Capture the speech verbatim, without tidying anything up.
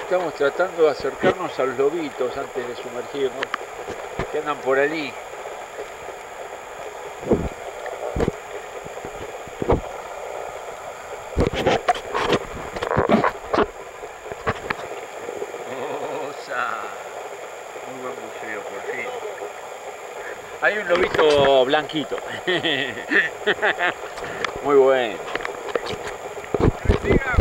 Estamos tratando de acercarnos a los lobitos antes de sumergirnos, que andan por allí. Osa. Muy buen buceo, por fin. Hay un lobito blanquito. Muy bueno.